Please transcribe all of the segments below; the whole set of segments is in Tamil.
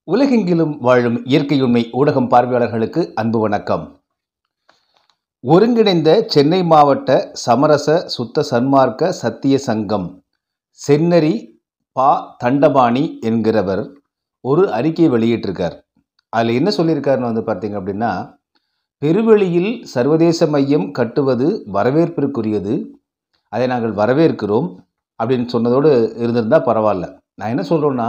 உலகெங்கிலும் வாழும் இயற்கையுண்மை ஊடகம் பார்வையாளர்களுக்கு அன்பு வணக்கம். ஒருங்கிணைந்த சென்னை மாவட்ட சமரச சுத்த சன்மார்க்க சத்திய சங்கம் செந்நெறி பா. தண்டபாணி என்கிறவர் ஒரு அறிக்கையை வெளியிட்டிருக்கார். அதில் என்ன சொல்லியிருக்காருன்னு பார்த்தீங்க அப்படின்னா, பெருவெளியில் சர்வதேச மையம் கட்டுவது வரவேற்பிற்குரியது, அதை நாங்கள் வரவேற்கிறோம் அப்படின்னு சொன்னதோடு இருந்திருந்தால் பரவாயில்ல. நான் என்ன சொல்கிறேன்னா,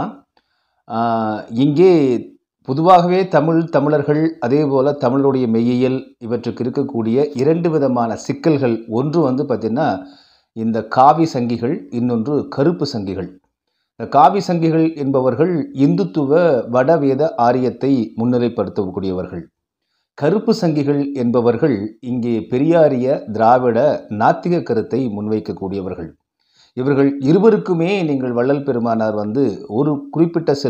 இங்கே பொதுவாகவே தமிழர்கள் அதே போல் தமிழருடைய மெய்யியல் இவற்றுக்கு இருக்கக்கூடிய இரண்டு விதமான சிக்கல்கள். ஒன்று பார்த்திங்கன்னா இந்த காவி சங்கிகள், இன்னொன்று கருப்பு சங்கிகள். இந்த காவி சங்கிகள் என்பவர்கள் இந்துத்துவ வடவேத ஆரியத்தை முன்னிலைப்படுத்தக்கூடியவர்கள். கருப்பு சங்கிகள் என்பவர்கள் இங்கே பெரியாரிய திராவிட நாத்திக கருத்தை முன்வைக்கக்கூடியவர்கள். இவர்கள் இருவருக்குமே நீங்கள் வள்ளல் பெருமானார் ஒரு குறிப்பிட்ட சில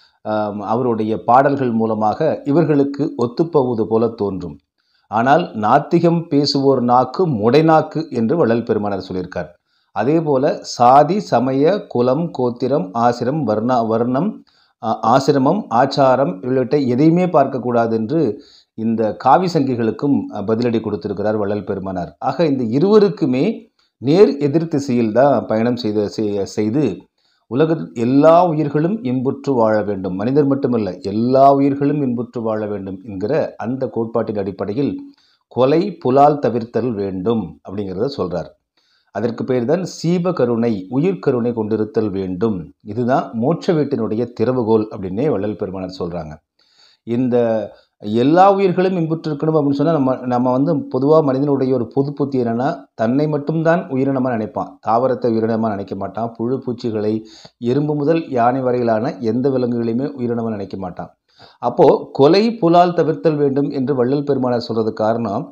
அவருடைய பாடல்கள் மூலமாக இவர்களுக்கு ஒத்துப்போவது போல தோன்றும். ஆனால் நாத்திகம் பேசுவோர் நாக்கு முடைநாக்கு என்று வள்ளல் பெருமானார் சொல்லியிருக்கார். அதே போல சாதி, சமய, குலம், கோத்திரம், வர்ணம், ஆசிரமம், ஆச்சாரம் உள்ளிட்ட எதையுமே பார்க்கக்கூடாது என்று இந்த காவி சங்கிகளுக்கும் பதிலடி கொடுத்திருக்கிறார் வள்ளல் பெருமானார். ஆக இந்த இருவருக்குமே நேர் எதிர் திசையில் தான் பயணம் செய்து உலகத்தில் எல்லா உயிர்களும் இன்புற்று வாழ வேண்டும், மனிதர் மட்டுமல்ல எல்லா உயிர்களும் இன்புற்று வாழ வேண்டும் என்கிற அந்த கோட்பாட்டின் அடிப்படையில் கொலை புலால் தவிர்த்தல் வேண்டும் அப்படிங்கிறத சொல்கிறார். அதற்கு பேர் தான் சீவ கருணை, உயிர் கருணை கொண்டிருத்தல் வேண்டும். இதுதான் மோட்ச வீட்டினுடைய திறவுகோல் அப்படின்னே வள்ளல் பெருமானார் சொல்கிறாங்க. இந்த எல்லா உயிர்களும் இன்புற்றிருக்கணும் அப்படின்னு சொன்னால் நம்ம பொதுவாக மனிதனுடைய ஒரு பொது புத்தி என்னென்னா, தன்னை மட்டும்தான் உயிரினமாக நினைப்பான், தாவரத்தை உயிரினமாக நினைக்க மாட்டான். புழு பூச்சிகளை, எறும்பு முதல் யானை வரையிலான எந்த விலங்குகளையுமே உயிரினமாக நினைக்க மாட்டான். அப்போது கொலை புலால் தவிர்த்தல் வேண்டும் என்று வள்ளல் பெருமானார் சொல்கிறதுக்கு காரணம்,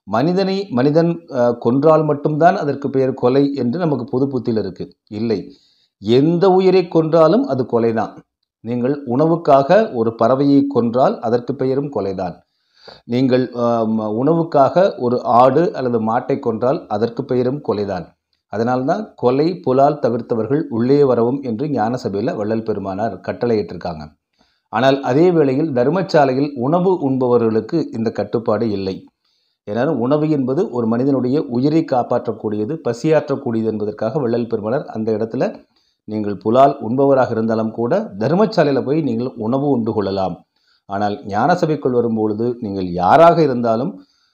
மனிதன் கொன்றால் மட்டும்தான் அதற்கு பெயர் கொலை என்று நமக்கு பொது புத்தியில் இருக்குது. இல்லை, எந்த உயிரை கொன்றாலும் அது கொலை தான். நீங்கள் உணவுக்காக ஒரு பறவையை கொன்றால் அதற்கு பெயரும் கொலைதான். நீங்கள் உணவுக்காக ஒரு ஆடு அல்லது மாட்டை கொன்றால் அதற்கு பெயரும் கொலைதான். அதனால்தான் கொலை புலால் தவிர்த்தவர்கள் உள்ளே வரவும் என்று ஞான சபையில் வள்ளல் பெருமானார் கட்டளையிட்டிருக்காங்க. ஆனால் அதே வேளையில் தர்மசாலையில் உணவு உண்பவர்களுக்கு இந்த கட்டுப்பாடு இல்லை. ஏன்னா உணவு என்பது ஒரு மனிதனுடைய உயிரை காப்பாற்றக்கூடியது, பசியாற்றக்கூடியது என்பதற்காக வள்ளல் பெருமானார் அந்த இடத்துல நீங்கள் புலால் உண்பவராக இருந்தாலும் கூட தர்மசாலையில் போய் நீங்கள் உணவு உண்டு கொள்ளலாம். ஆனால் ஞான சபைக்குள் வரும்பொழுது நீங்கள் யாராக இருந்தாலும்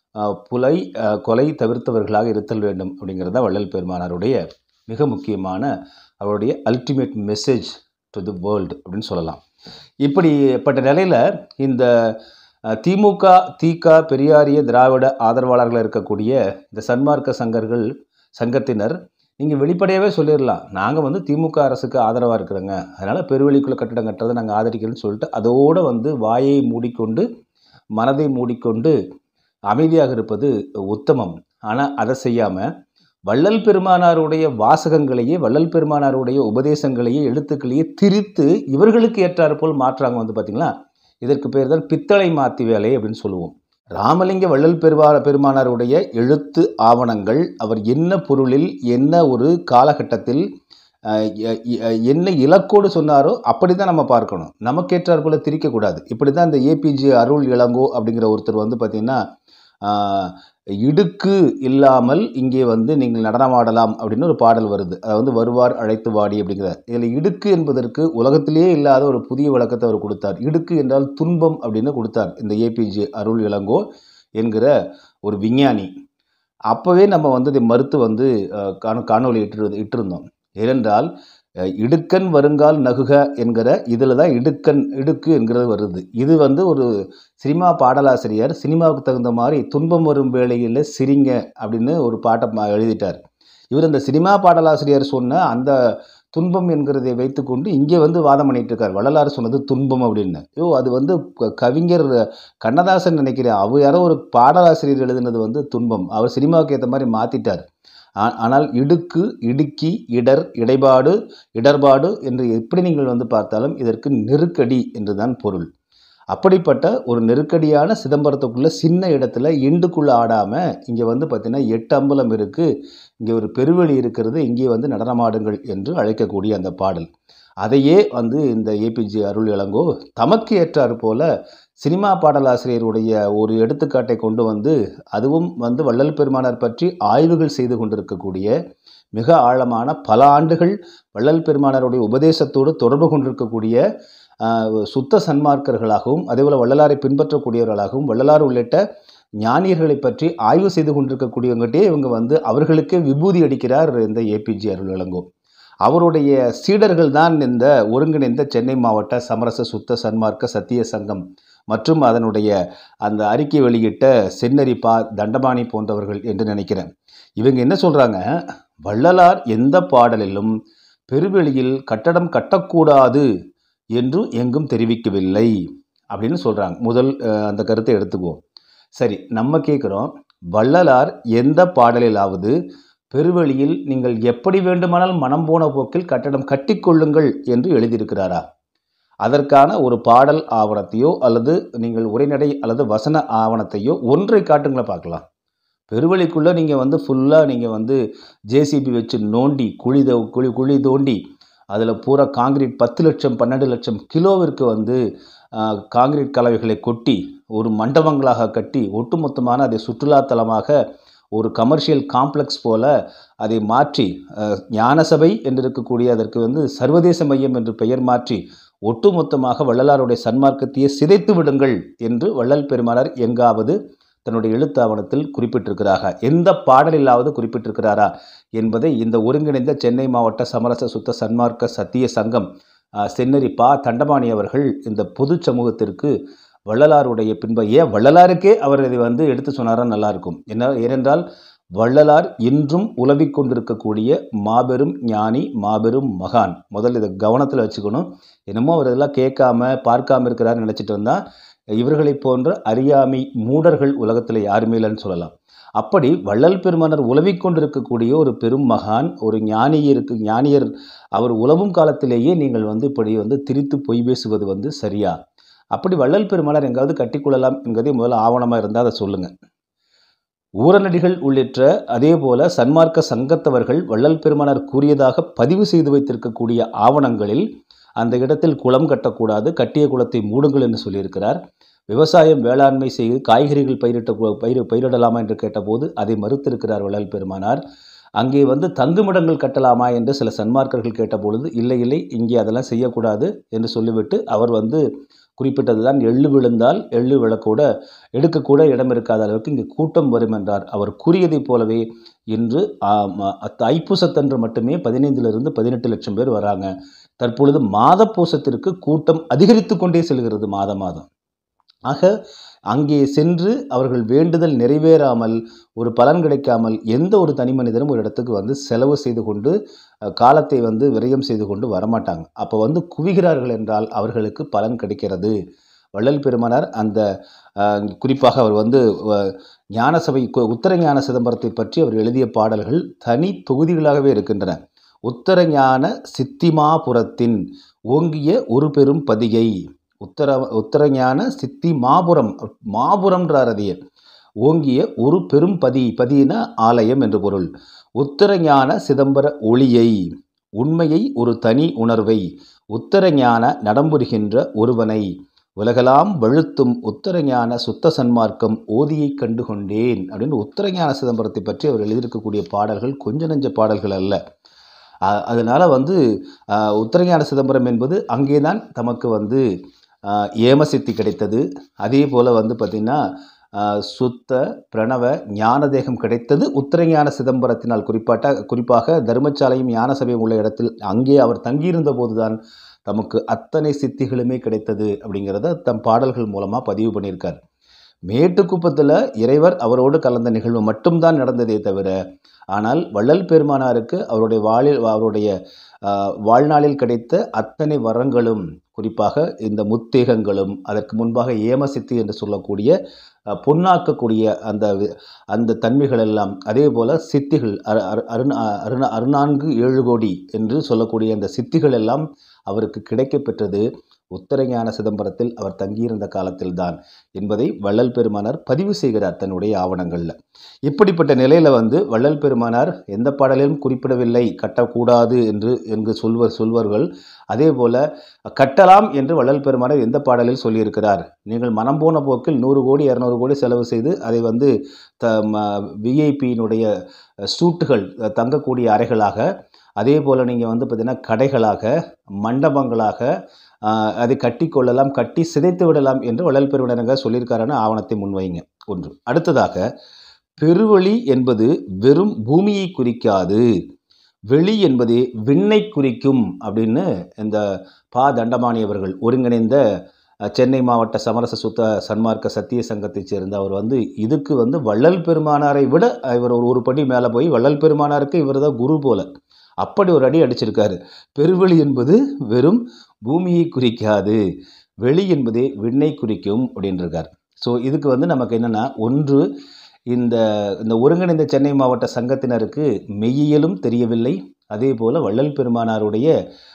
கொலை தவிர்த்தவர்களாக இருத்தல் வேண்டும் அப்படிங்கிறது தான் வள்ளல் பெருமானாருடைய மிக முக்கியமான அவருடைய ultimate message to the world அப்படின்னு சொல்லலாம். இப்படிப்பட்ட நிலையில் இந்த திமுக, திக, பெரியாரிய திராவிட ஆதரவாளர்கள் இருக்கக்கூடிய இந்த சன்மார்க்க சங்கத்தினர் நீங்கள் வெளிப்படையாகவே சொல்லிடலாம், நாங்கள் திமுக அரசுக்கு ஆதரவாக இருக்கிறோங்க, அதனால் பெருவெளிக்குள்ள கட்டடம் கட்டுறதை நாங்கள் ஆதரிக்கிறோன்னு சொல்லிட்டு அதோடு வாயை மூடிக்கொண்டு மனதை மூடிக்கொண்டு அமைதியாக இருப்பது உத்தமம். ஆனால் அதை செய்யாமல் வள்ளல் பெருமானாருடைய வாசகங்களையே, வள்ளல் பெருமானாருடைய உபதேசங்களையே, எழுத்துக்களையே திரித்து இவர்களுக்கு ஏற்றாற்போல் மாற்றாங்க. பார்த்திங்களா, இதற்கு பேர் தான் பித்தளை மாற்றி வேலை அப்படின்னு சொல்லுவோம். ராமலிங்க வள்ளல் பெருமானாருடைய எழுத்து ஆவணங்கள் அவர் என்ன பொருளில், என்ன ஒரு காலகட்டத்தில், என்ன இலக்கோடு சொன்னாரோ அப்படி தான் நம்ம பார்க்கணும். நமக்கேற்றார் போல திரிக்கக்கூடாது. இப்படி தான் இந்த ஏபிஜே அருள் இளங்கோ அப்படிங்கிற ஒருத்தர் பார்த்திங்கன்னா, இடுக்கு இல்லாமல் இங்கே நீங்கள் நடனமாடலாம் அப்படின்னு ஒரு பாடல் வருது. அது வருவார் அழைத்து வாடி அப்படிங்கிறார். இதில் இடுக்கு என்பதற்கு உலகத்திலேயே இல்லாத ஒரு புதிய விளக்கத்தை அவர் கொடுத்தார். இடுக்கு என்றால் துன்பம் அப்படின்னு கொடுத்தார் இந்த ஏபிஜே அருள் இளங்கோ என்கிற ஒரு விஞ்ஞானி. அப்போவே நம்ம இதை மறுத்து காணொலி இட்டிருந்தோம். ஏனென்றால் இடுக்கன் வருங்கால் நகுக என்கிற இதில் தான் இடுக்கு என்கிறது வருது. இது ஒரு சினிமா பாடலாசிரியர் சினிமாவுக்கு தகுந்த மாதிரி துன்பம் வரும் வேளையில் சிரிங்க அப்படின்னு ஒரு பாட்டை எழுதிட்டார். இவர் அந்த சினிமா பாடலாசிரியர் சொன்ன அந்த துன்பம் என்கிறதை வைத்துக்கொண்டு இங்கே வாதம் பண்ணிட்டு இருக்கார். வள்ளலார் சொன்னது துன்பம் அப்படின்னு. அது கவிஞர் கண்ணதாசன் நினைக்கிறேன், அவர் யாரோ ஒரு பாடலாசிரியர் எழுதினது துன்பம். அவர் சினிமாவுக்கு ஏற்ற மாதிரி மாற்றிட்டார். ஆனால் இடுக்கு, இடுக்கி, இடைபாடு, இடர்பாடு என்று எப்படி நீங்கள் பார்த்தாலும் இதற்கு நெருக்கடி என்று தான் பொருள். அப்படிப்பட்ட ஒரு நெருக்கடியான சிதம்பரத்துக்குள்ளே சின்ன இடத்துல இண்டுக்குள்ளே ஆடாமல் இங்கே பார்த்தீங்கன்னா 8 அம்பலம் இருக்குது, இங்கே ஒரு பெருவெளி இருக்கிறது, இங்கே நடனமாடுங்கள் என்று அழைக்கக்கூடிய அந்த பாடல். அதையே வந்து இந்த ஏபிஜே அருள் இளங்கோ தமக்கு ஏற்றாறு போல சினிமா பாடலாசிரியருடைய ஒரு எடுத்துக்காட்டை கொண்டு வந்து, அதுவும் வந்து வள்ளல் பெருமானார் பற்றி ஆய்வுகள் செய்து கொண்டிருக்கக்கூடிய, மிக ஆழமான பல ஆண்டுகள் வள்ளல் பெருமானாருடைய உபதேசத்தோடு தொடர்பு கொண்டிருக்கக்கூடிய சுத்த சன்மார்க்கர்களாகவும், அதேபோல் வள்ளலாரை பின்பற்றக்கூடியவர்களாகவும், வள்ளலார் உள்ளிட்ட ஞானியர்களை பற்றி ஆய்வு செய்து கொண்டிருக்கக்கூடியவங்ககிட்டே இவங்க வந்து அவர்களுக்கே விபூதி அடிக்கிறார் இந்த ஏபிஜே அருள் இளங்கோ. அவருடைய சீடர்கள் தான் இந்த ஒருங்கிணைந்த சென்னை மாவட்ட சமரச சுத்த சன்மார்க்க சத்திய சங்கம் மற்றும் அதனுடைய அந்த அறிக்கை வெளியிட்ட சென்னரி பா. தண்டபாணி போன்றவர்கள் என்று நினைக்கிறேன். இவங்க என்ன சொல்கிறாங்க, வள்ளலார் எந்த பாடலிலும் பெருவெளியில் கட்டடம் கட்டக்கூடாது என்று எங்கும் தெரிவிக்கவில்லை அப்படின்னு சொல்கிறாங்க. முதல் அந்த கருத்தை எடுத்துக்குவோம். சரி, நம்ம கேட்குறோம், வள்ளலார் எந்த பாடலிலாவது பெருவெளியில் நீங்கள் எப்படி வேண்டுமானால் மனம் போன போக்கில் கட்டடம் கட்டிக்கொள்ளுங்கள் என்று எழுதியிருக்கிறாரா? அதற்கான ஒரு பாடல் ஆவணத்தையோ அல்லது நீங்கள் உரைநடை அல்லது வசன ஆவணத்தையோ ஒன்றை காட்டுங்களை பார்க்கலாம். பெருவெளிக்குள்ளே நீங்கள் வந்து ஃபுல்லாக நீங்கள் வந்து ஜேசிபி வச்சு நோண்டி குழி தோண்டி அதில் பூரா காங்கிரீட் 10 லட்சம் 12 லட்சம் கிலோவிற்கு வந்து காங்கிரீட் கலவைகளை கொட்டி ஒரு மண்டபங்களாக கட்டி ஒட்டுமொத்தமான அதை சுற்றுலாத்தலமாக ஒரு கமர்ஷியல் காம்ப்ளெக்ஸ் போல அதை மாற்றி ஞானசபை என்று இருக்கக்கூடிய அதற்கு வந்து சர்வதேச மையம் என்று பெயர் மாற்றி ஒட்டுமொத்தமாக வள்ளலாருடைய சன்மார்க்கத்தையே சிதைத்து விடுங்கள் என்று வள்ளல் பெருமானார் எங்காவது தன்னுடைய எழுத்தாவணத்தில் குறிப்பிட்டிருக்கிறார்கள்? எந்த பாடலிலாவது குறிப்பிட்டிருக்கிறாரா என்பதை இந்த ஒருங்கிணைந்த சென்னை மாவட்ட சமரச சுத்த சன்மார்க்க சத்திய சங்கம் சென்னரி பா. தண்டபாணி அவர்கள் இந்த பொது சமூகத்திற்கு வள்ளலாருடைய ஏன் வள்ளலாருக்கே அவர் இதை வந்து எடுத்து சொன்னாரா நல்லாயிருக்கும். ஏனென்றால் வள்ளலார் இன்றும் உலவிக் கொண்டிருக்கக்கூடிய மாபெரும் ஞானி, மாபெரும் மகான். முதல்ல இதை கவனத்தில் வச்சுக்கணும். என்னமோ அவர் இதெல்லாம் கேட்காம பார்க்காம இருக்கிறாருன்னு நினச்சிட்டு வந்தால் இவர்களை போன்ற அறியாமை மூடர்கள் உலகத்தில் யாருமே இல்லைன்னு சொல்லலாம். அப்படி வள்ளல் பெருமானார் உலவிக் கொண்டிருக்கக்கூடிய ஒரு பெரும் மகான், ஒரு ஞானியர் அவர் உலவும் காலத்திலேயே நீங்கள் வந்து இப்படி வந்து திரித்து பொய் பேசுவது வந்து சரியா? அப்படி வள்ளல் பெருமானார் எங்காவது கட்டிக்கொள்ளலாம் என்கிறதே முதல்ல ஆவணமாக இருந்தால் அதை சொல்லுங்கள். ஊரநடிகள் உள்ளிட்ட அதே போல சன்மார்க்க சங்கத்தவர்கள் வள்ளல் பெருமானார் கூறியதாக பதிவு செய்து வைத்திருக்கக்கூடிய ஆவணங்களில் அந்த இடத்தில் குளம் கட்டக்கூடாது, கட்டிய குளத்தை மூடுங்கள் என்று சொல்லியிருக்கிறார். விவசாயம் வேளாண்மை செய்து காய்கறிகள் பயிரிடலாமா என்று கேட்டபோது அதை மறுத்திருக்கிறார் வள்ளல் பெருமானார். அங்கே வந்து தங்குமிடங்கள் கட்டலாமா என்று சில சன்மார்க்கர்கள் கேட்டபொழுது இல்லை, இங்கே அதெல்லாம் செய்யக்கூடாது என்று சொல்லிவிட்டு அவர் வந்து குறிப்பிட்டது தான், எள்ளு விழுந்தால் எள்ளு விழக்கூட எடுக்கக்கூட இடம் இருக்காத அளவுக்கு இங்கே கூட்டம் வரும் என்றார். அவர் கூறியதைப் போலவே இன்று ஐப்பூசத்தன்று மட்டுமே 15 18 லட்சம் பேர் வராங்க. தற்பொழுது மாத பூசத்திற்கு கூட்டம் அதிகரித்து கொண்டே செல்கிறது மாதம். ஆக அங்கே சென்று அவர்கள் வேண்டுதல் நிறைவேறாமல், ஒரு பலன் கிடைக்காமல் எந்த ஒரு தனி மனிதனும் ஒரு இடத்துக்கு வந்து செலவு செய்து கொண்டு காலத்தை வந்து விரயம் செய்து கொண்டு வரமாட்டாங்க. அப்போ வந்து குவிகிறார்கள் என்றால் அவர்களுக்கு பலன் கிடைக்கிறது. வள்ளல் பெருமானார் அந்த குறிப்பாக அவர் வந்து ஞானசபை உத்தர ஞான சிதம்பரத்தை பற்றி அவர் எழுதிய பாடல்கள் தனி தொகுதிகளாகவே இருக்கின்றன. உத்தரஞான சித்திமாபுரத்தின் ஓங்கிய ஒரு பெரும் பதிகை, உத்தரஞான சித்தி மாபுரம்ன்றார். அதையே ஓங்கிய ஒரு பெரும் பதியின ஆலயம் என்று பொருள். உத்தரஞான சிதம்பர ஒளியை, உண்மையை, ஒரு தனி உணர்வை, உத்தரஞான நடம்புரிகின்ற ஒருவனை உலகெல்லாம் வழுத்தும் உத்தரஞான சுத்த சன்மார்க்கம் ஓதியை கண்டு கொண்டேன் அப்படின்னு உத்தரஞான சிதம்பரத்தை பற்றி அவர் எழுதியிருக்கக்கூடிய பாடல்கள் கொஞ்ச நெஞ்ச பாடல்கள் அல்ல. அதனால் வந்து உத்தரஞான சிதம்பரம் என்பது அங்கே தான் தமக்கு வந்து ஏமசித்தி கிடைத்தது. அதே போல் வந்து பார்த்திங்கன்னா சுத்த பிரணவ ஞான தேகம் கிடைத்தது உத்தரஞான சிதம்பரத்தினால். குறிப்பாக தர்மசாலையும் ஞான சபையும் உள்ள இடத்தில் அங்கே அவர் தங்கியிருந்த போதுதான் தமக்கு அத்தனை சித்திகளுமே கிடைத்தது அப்படிங்கிறத தம் பாடல்கள் மூலமாக பதிவு பண்ணியிருக்கார். மேட்டுக்குப்பத்தில் இறைவர் அவரோடு கலந்த நிகழ்வு மட்டும்தான் நடந்ததே தவிர, ஆனால் வள்ளல் பெருமானாருக்கு அவருடைய வாழ்நாளில் கிடைத்த அத்தனை வரங்களும், குறிப்பாக இந்த முத்தேகங்களும், அதற்கு முன்பாக ஏமசித்தி என்று சொல்லக்கூடிய பொன்னாக்கக்கூடிய அந்த தன்மைகள் எல்லாம், அதே போல் சித்திகள் 14 7 கோடி என்று சொல்லக்கூடிய அந்த சித்திகள் எல்லாம் அவருக்கு கிடைக்கப்பெற்றது உத்தரஞான சிதம்பரத்தில் அவர் தங்கியிருந்த காலத்தில்தான் என்பதை வள்ளல் பெருமானார் பதிவு செய்கிறார் தன்னுடைய ஆவணங்களில். இப்படிப்பட்ட நிலையில் வள்ளல் பெருமானார் எந்த பாடலிலும் குறிப்பிடவில்லை கட்டக்கூடாது என்று சொல்வர்கள். அதே போல கட்டலாம் என்று வள்ளல் பெருமானார் எந்த பாடலில் சொல்லியிருக்கிறார்? நீங்கள் மனம் போன போக்கில் 100 கோடி 200 கோடி செலவு செய்து அதை விஐபியினுடைய சூட்டுகள் தங்கக்கூடிய அறைகளாக, அதே போல் நீங்கள் பார்த்தீங்கன்னா கடைகளாக, மண்டபங்களாக அதை கட்டி கொள்ளலாம், கட்டி சிதைத்து விடலாம் என்று வள்ளல் பெருமானார் சொல்லியிருக்காருன்னு ஆவணத்தை முன்வைங்க. ஒன்று. அடுத்ததாக, பெருவெளி என்பது வெறும் பூமியை குறிக்காது, வெளி என்பதே விண்ணை குறிக்கும் அப்படின்னு இந்த பா. தண்டபாணி அவர்கள் ஒருங்கிணைந்த சென்னை மாவட்ட சமரச சுத்த சன்மார்க்க சத்திய சங்கத்தைச் சேர்ந்த அவர் இதுக்கு வள்ளல் பெருமானாரை விட இவர் ஒரு படி மேலே போய் வள்ளல் பெருமானாருக்கு இவர் தான் குரு போல அப்படி ஒரு அடி அடிச்சிருக்காரு. பெருவெளி என்பது வெறும் பூமியை குறிக்காது, வெளி என்பதே விண்ணை குறிக்கும் அப்படின்றிருக்கார். ஸோ இதுக்கு நமக்கு என்னென்னா, ஒன்று, இந்த ஒருங்கிணைந்த சென்னை மாவட்ட சங்கத்தினருக்கு மெய்யியலும் தெரியவில்லை. அதே போல் வள்ளல் பெருமானாருடைய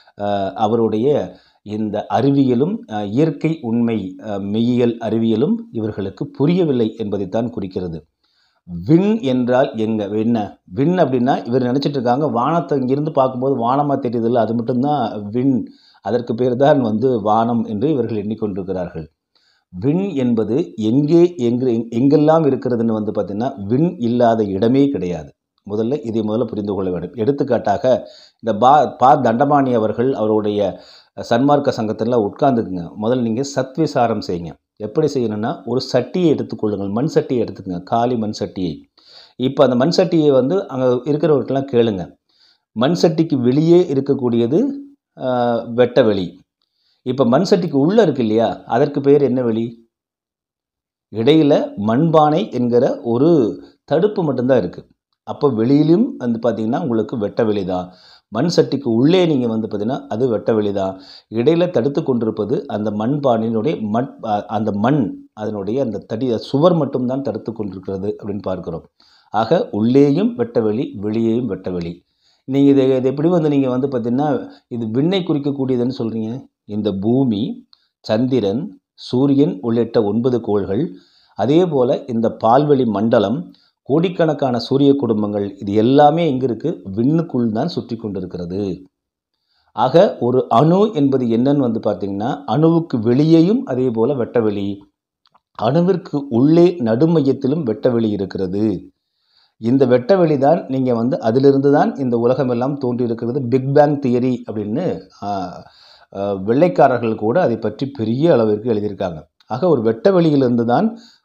அவருடைய இந்த அறிவியலும் இயற்கை உண்மை மெய்யியல் அறிவியலும் இவர்களுக்கு புரியவில்லை என்பதைத்தான் குறிக்கிறது. விண் என்றால் என்ன? விண் அப்படின்னா இவர் நினச்சிட்டு இருக்காங்க வானத்தை இங்கிருந்து பார்க்கும்போது வானமாக தெரியுதில்ல, அது மட்டும்தான் விண், அதற்கு பேர் தான் வானம் என்று இவர்கள் எண்ணிக்கொண்டிருக்கிறார்கள். விண் என்பது எங்கெல்லாம் இருக்கிறதுன்னு பார்த்தீங்கன்னா விண் இல்லாத இடமே கிடையாது. இதை புரிந்து கொள்ள வேண்டும். எடுத்துக்காட்டாக இந்த பா. தண்டபாணி அவர்கள் அவருடைய சன்மார்க்க சங்கத்தில் உட்கார்ந்துக்குங்க. முதல்ல நீங்கள் சத்விசாரம் செய்யுங்க. எப்படி செய்யணும்னா, ஒரு சட்டியை எடுத்துக்கொள்ளுங்கள், மண் சட்டியை எடுத்துக்கங்க, காலி மண் சட்டியை. இப்போ அந்த மண் சட்டியை அங்கே இருக்கிறவர்களெலாம் கேளுங்க. மண் சட்டிக்கு வெளியே இருக்கக்கூடியது வெட்ட வெளி. இப்போ மண் சட்டிக்கு உள்ளே இருக்கு இல்லையா, அதற்கு பேர் என்ன வெளி? இடையில் மண்பானை என்கிற ஒரு தடுப்பு மட்டும்தான் இருக்குது. அப்போ வெளியிலும் பார்த்தீங்கன்னா உங்களுக்கு வெட்ட வெளி தான். மண் சட்டிக்கு உள்ளே நீங்கள் பார்த்தீங்கன்னா அது வெட்ட வெளி தான். இடையில் தடுத்து கொண்டிருப்பது அந்த மண்பானையினுடைய அந்த மண், அதனுடைய அந்த சுவர் மட்டும்தான் தடுத்து கொண்டிருக்கிறது அப்படின்னு பார்க்குறோம். ஆக உள்ளேயும் வெட்ட வெளி, வெளியேயும் வெட்ட வெளி. நீங்கள் இதை எப்படி நீங்கள் பார்த்தீங்கன்னா இது விண்ணை குறிக்கக்கூடியதுன்னு சொல்கிறீங்க. இந்த பூமி, சந்திரன், சூரியன் உள்ளிட்ட 9 கோள்கள், அதே போல் இந்த பால்வெளி மண்டலம், கோடிக்கணக்கான சூரிய குடும்பங்கள், இது எல்லாமே எங்கே இருக்குது? விண்ணுக்குள் தான் சுற்றி கொண்டிருக்கிறது. ஆக ஒரு அணு என்பது என்னன்னு பார்த்தீங்கன்னா, அணுவுக்கு வெளியேயும் அதே போல் வெட்டவெளி, அணுவிற்கு உள்ளே நடுமையத்திலும் வெட்டவெளி இருக்கிறது. இந்த வெட்டவெளி தான் நீங்கள் அதிலிருந்து தான் இந்த உலகமெல்லாம் தோன்றியிருக்கிறது. பிக் பேங் தியரி அப்படின்னு வெள்ளைக்காரர்கள் கூட அதை பற்றி பெரிய அளவிற்கு எழுதியிருக்காங்க. ஆக ஒரு வெட்டவெளியிலிருந்து தான்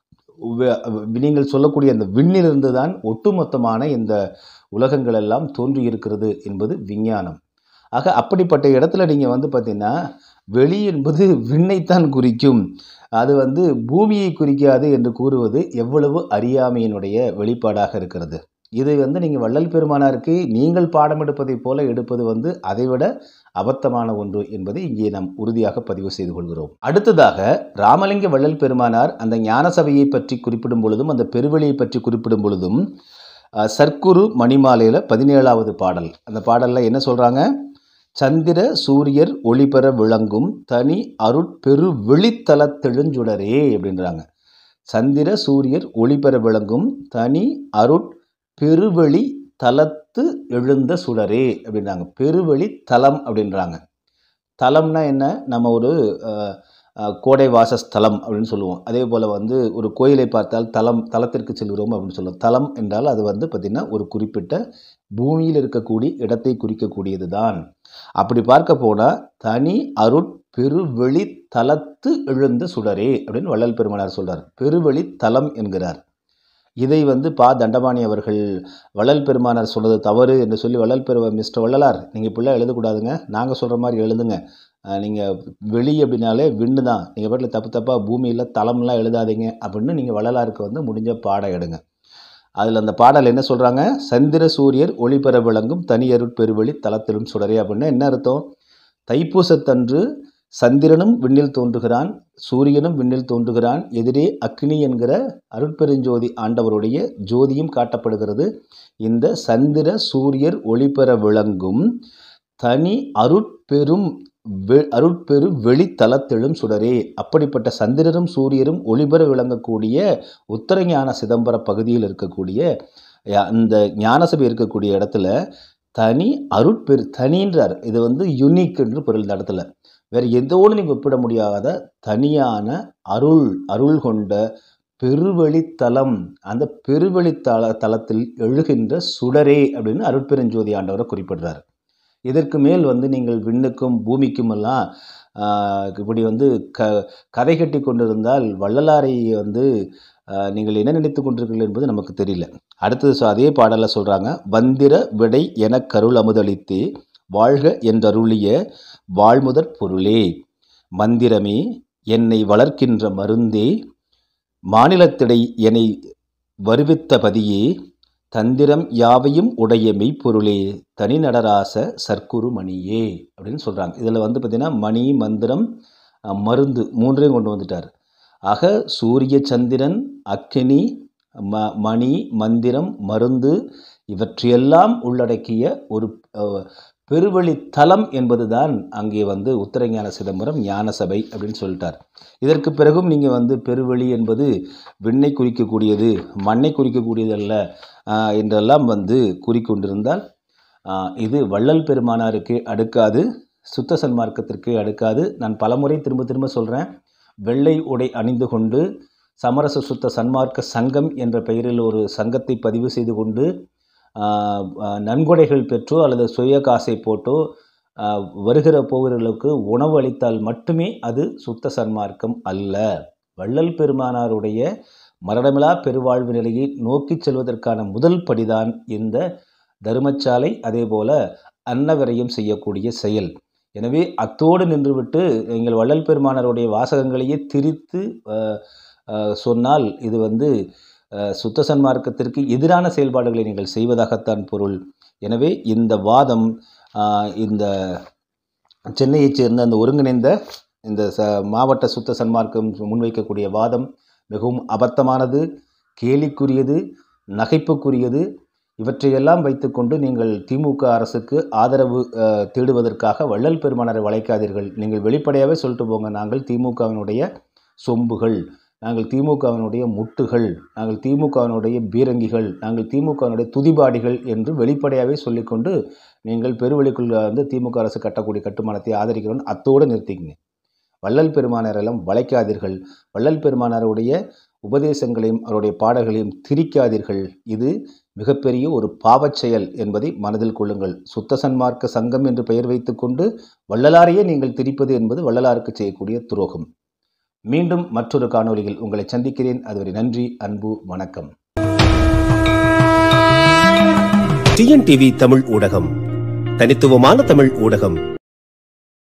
நீங்கள் சொல்லக்கூடிய அந்த விண்ணிலிருந்து தான் ஒட்டுமொத்தமான இந்த உலகங்கள் எல்லாம் தோன்றியிருக்கிறது என்பது விஞ்ஞானம். ஆக அப்படிப்பட்ட இடத்துல நீங்கள் பார்த்தீங்கன்னா வெளி என்பது விண்ணைத்தான் குறிக்கும், அது பூமியை குறிக்காது என்று கூறுவது எவ்வளவு அறியாமையினுடைய வெளிப்பாடாக இருக்கிறது. இது நீங்கள் வள்ளல் பெருமானாருக்கு நீங்கள் பாடம் எடுப்பதைப் போல எடுப்பது அதைவிட அபத்தமான ஒன்று என்பதை இங்கே நாம் உறுதியாக பதிவு செய்து கொள்கிறோம். அடுத்ததாக, ராமலிங்க வள்ளல் பெருமானார் அந்த ஞான சபையை பற்றி குறிப்பிடும் பொழுதும் அந்த பெருவெளியை பற்றி குறிப்பிடும் பொழுதும் சர்க்குரு மணிமாலையில் 17வது பாடல், அந்த பாடலில் என்ன சொல்கிறாங்க? சந்திர சூரியர் ஒளிபெற விளங்கும் தனி அருட்பெரு வெளித்தலத்தெழுஞ்சுடரே அப்படின்றாங்க. சந்திர சூரியர் ஒளிபெற விளங்கும் தனி பெருவெளி தலத்து எழுந்த சுடரே அப்படின்றாங்க. பெருவெளி தலம் அப்படின்றாங்க. தலம்னா என்ன? நம்ம ஒரு கோடை வாசஸ்தலம் அப்படின்னு சொல்லுவோம். அதே போல் ஒரு கோயிலை பார்த்தால் தலத்திற்கு செல்கிறோம் அப்படின்னு சொல்லுவோம். தலம் என்றால் அது பார்த்திங்கன்னா ஒரு குறிப்பிட்ட பூமியில் இருக்கக்கூடிய இடத்தை குறிக்கக்கூடியது தான். அப்படி பார்க்க போனால் தனி பெருவெளி தலத்து எழுந்த சுடரே அப்படின்னு வள்ளல் பெருமானார் சொல்கிறார். பெருவெளி தலம் என்கிறார். இதை பா. தண்டபாணி அவர்கள் வள்ளல் பெருமானார் சொல்கிறது தவறு என்று சொல்லி மிஸ்டர் வள்ளலார் நீங்கள் இப்படிலாம் எழுதக்கூடாதுங்க, நாங்கள் சொல்கிற மாதிரி எழுதுங்க, நீங்கள் வெளி அப்படின்னாலே விண்ணு தான், நீங்கள் பாட்டில் தப்பாக பூமியில் தலம்லாம் எழுதாதீங்க அப்படின்னு நீங்கள் வள்ளலாருக்கு முடிஞ்ச பாடம் எடுங்க. அதில் அந்த பாடல் என்ன சொல்கிறாங்க? சந்திர சூரியர் ஒளிபெற விளங்கும் தனியருட் பெருவெளி தலத்திலும் சுடரே அப்படின்னா என்ன அர்த்தம்? தைப்பூசத்தன்று சந்திரனும் விண்ணில் தோன்றுகிறான், சூரியனும் விண்ணில் தோன்றுகிறான், எதிரே அக்னி என்கிற அருட்பெருஞ்சோதி ஆண்டவருடைய ஜோதியும் காட்டப்படுகிறது. இந்த சந்திர சூரியர் ஒளிபெற விளங்கும் தனி அருட்பெரும் அருட்பெரு வெளித்தலத்தெழும் சுடரே. அப்படிப்பட்ட சந்திரரும் சூரியரும் ஒளிபெற விளங்கக்கூடிய உத்தரஞான சிதம்பர பகுதியில் இருக்கக்கூடிய அந்த ஞானசபை இருக்கக்கூடிய இடத்துல தனி அருட்பெரு, தனின்றார். இது வந்து யுனிக் என்று பொருள். இந்த இடத்துல வேறு எதோடு நீங்கள் ஒப்பிட முடியாத தனியான அருள் கொண்ட பெருவெளித்தலம். அந்த தலத்தில் எழுகின்ற சுடரே அப்படின்னு அருட்பெருஞ்சோதி ஆண்டவரை குறிப்பிடுறார். இதற்கு மேல் வந்து நீங்கள் விண்ணுக்கும் பூமிக்கும் எல்லாம் இப்படி வந்து கதை கட்டி கொண்டிருந்தால் வள்ளலாரை வந்து நீங்கள் என்ன நினைத்து கொண்டிருக்கிறீர்கள் என்பது நமக்கு தெரியல. அடுத்தது அதே பாடலில் சொல்கிறாங்க, வந்திர விடை என கருள் அமுதளித்தே வாழ்க என்றருளிய வாழ்முதற் பொருளே, மந்திரமே என்னை வளர்க்கின்ற மருந்தே, மாநிலத்திடை என்னை வருவித்த பதியே, தந்திரம் யாவையும் உடைய மெய்ப்பொருளே, தனி நடராச சர்க்குரு மணியே அப்படின்னு சொல்கிறாங்க. இதில் வந்து பார்த்திங்கன்னா மணி, மந்திரம், மருந்து மூன்றையும் கொண்டு வந்துட்டார். ஆக சூரிய சந்திரன், அக்கினி, மணி, மந்திரம், மருந்து இவற்றையெல்லாம் உள்ளடக்கிய ஒரு பெருவெளித்தலம் என்பதுதான் அங்கே வந்து உத்தரஞான சிதம்பரம் ஞானசபை அப்படின்னு சொல்லிட்டார். இதற்கு பிறகும் நீங்கள் வந்து பெருவெளி என்பது விண்ணை குறிக்கக்கூடியது, மண்ணை குறிக்கக்கூடியது அல்ல என்றெல்லாம் வந்து கூறிக்கொண்டிருந்தால் இது வள்ளல் பெருமானாருக்கு அடுக்காது, சுத்த சன்மார்க்கத்திற்கு அடுக்காது. நான் பலமுறை திரும்ப சொல்கிறேன், வெள்ளை உடை அணிந்து கொண்டு சமரச சுத்த சன்மார்க்க சங்கம் என்ற பெயரில் ஒரு சங்கத்தை பதிவு செய்து கொண்டு நன்கொடைகள் பெற்றோ அல்லது சுய காசை போட்டோ வருகிற போகிறவர்களுக்கு உணவு அளித்தால் மட்டுமே அது சுத்த சன்மார்க்கம் அல்ல. வள்ளல் பெருமானாருடைய மரணமிலா பெருவாழ்வு நிலையை நோக்கி செல்வதற்கான முதல் படிதான் இந்த தர்மசாலை, அதே போல அன்னவிரயம் செய்யக்கூடிய செயல். எனவே அத்தோடு நின்றுவிட்டு எங்கள் வள்ளல் பெருமானாருடைய வாசகங்களையே திரித்து சொன்னால் இது வந்து சுத்த சன்மார்க்கத்திற்கு எதிரான செயல்பாடுகளை நீங்கள் செய்வதாகத்தான் பொருள். எனவே இந்த வாதம் இந்த சென்னையைச் சேர்ந்த அந்த ஒருங்கிணைந்த இந்த மாவட்ட சுத்த சன்மார்க்கம் முன்வைக்கக்கூடிய வாதம் மிகவும் அபத்தமானது, கேலிக்குரியது, நகைப்புக்குரியது. இவற்றையெல்லாம் வைத்துக்கொண்டு நீங்கள் திமுக அரசுக்கு ஆதரவு தேடுவதற்காக வள்ளல் பெருமானாரை வளைக்காதீர்கள். நீங்கள் வெளிப்படையாகவே சொல்லிட்டு போங்க, நாங்கள் திமுகவினுடைய சொம்புகள், நாங்கள் திமுகவினுடைய முட்டுகள், நாங்கள் திமுகவினுடைய பீரங்கிகள், நாங்கள் திமுகவினுடைய துதிபாடிகள் என்று வெளிப்படையாகவே சொல்லிக்கொண்டு நீங்கள் பெருவெளிக்குள்ள வந்து திமுக அரசு கட்டக்கூடிய கட்டுமானத்தை ஆதரிக்கிறோன்னு அத்தோடு நிறுத்திக்கங்க. வள்ளல் பெருமானாரெல்லாம் வளைக்காதீர்கள். வள்ளல் பெருமானாருடைய உபதேசங்களையும் அவருடைய பாடல்களையும் திரிக்காதீர்கள். இது மிகப்பெரிய ஒரு பாவச் செயல் என்பதை மனதில் கொள்ளுங்கள். சுத்த சன்மார்க்க சங்கம் என்று பெயர் வைத்துக்கொண்டு வள்ளலாரையே நீங்கள் திரிப்பது என்பது வள்ளலாருக்கு செய்யக்கூடிய துரோகம். மீண்டும் மற்றொரு காணொளியில் உங்களை சந்திக்கிறேன். அதுவரை நன்றி, அன்பு, வணக்கம். டிஎன்டிவி தமிழ் ஊடகம், தனித்துவமான தமிழ் ஊடகம்.